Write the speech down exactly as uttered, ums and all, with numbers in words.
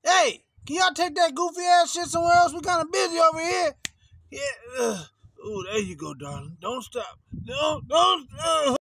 Hey, can y'all take that goofy ass shit somewhere else? We kind of busy over here. Yeah. Uh, oh, there you go, darling. Don't stop. Don't, don't. Uh.